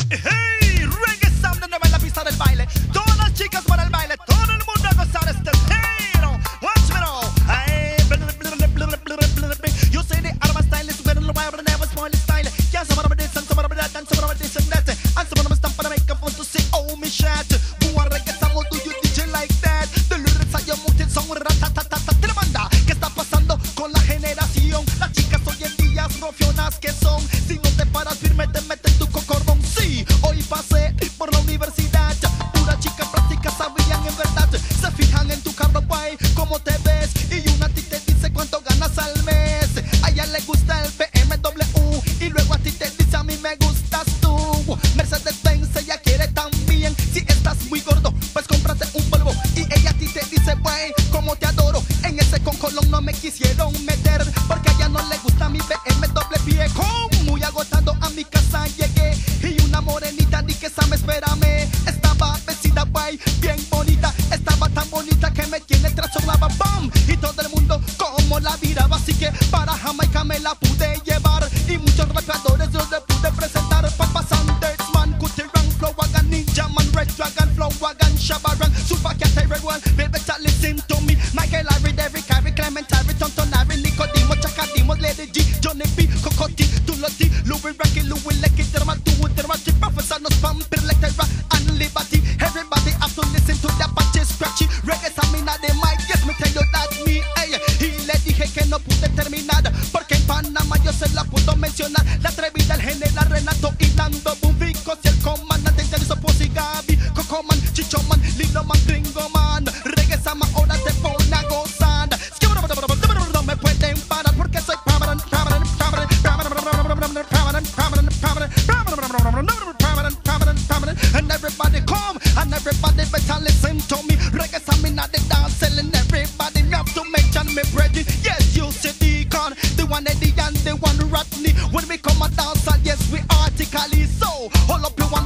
Hey, reggae sound en la pista del baile. Todas las chicas para el baile, todo el mundo a gozar este tiro. Watch me now. Hey, you say the Arab style is better than the wild, but never spoil the style. Yeah, some of this and some of that and some of this and that. And some of them stamp and make a phone to say, oh, me chat. Who are reggae sound, do you DJ like that? The lyrics are your mountain song, ratatatata. Te la banda, ¿qué está pasando con la generación? Las chicas hoy en día rofionas que son. Si no te paras firme, te meten tu cocordón. Sí, hoy pasé por la universidad. Pura chica práctica sabían en verdad. Se fijan en tu carro, guay, cómo te ves. Y una a ti te dice cuánto ganas al mes. A ella le gusta el BMW. Y luego a ti te dice a mí me gustas tú. Mercedes-Benz, ella quiere también. Si estás muy gordo, pues cómprate un Volvo. Y ella a ti te dice, güey, cómo te adoro. En ese concolón no me quisieron meter, porque a ella no le gusta mi BMW viejo. Muy agotado a mi casa llegué. Y una morenita di que Sam, espérame. Estaba vestida, güey, bien bonita. Estaba tan bonita que me tiene trastornada, bam. Y todo el mundo como la viraba. Así que para Jamaica me la pude llevar. Y muchos rapeadores yo le pude presentar. Papa Sanders, man, Kutiran, Flow Wagon, Ninja Man, Red Dragon, Flow Wagon, Shabaran, Super Cat, Red One. Baby, listen to me. Michael, Harry, Derrick, Harry, Clement, Harry, Tonton, Harry, Nicodemo, Chacadimo, Lady G, Johnny B, Cocoti, Tuloti, Louis Rocky, Louis Lecky, Dermat, Dermat, Professor, no spam, Perlectera, and Liberty. Everybody have to listen to the Apache Scratchy. Reggae Samina de Mike, yes, me tell you that me, ey. Y le dije que no pude terminar, porque en Panamá yo se la puedo mencionar. La atrevida, el general Renato y Lando Bumbico, si el comandante Interso, Posi, Gaby, Cocoman, Chichoman, Lilo Man, Gringo Man. Reggae Sama ahora te pone a gozar. No me pueden parar porque soy and everybody come, and everybody better listen to me. Reggae Samina the dance, and everybody have to mention me brethren. Yes, you see Deacon, the one Eddie and the one Rodney. When we come a dance, yes, we artically so. All up you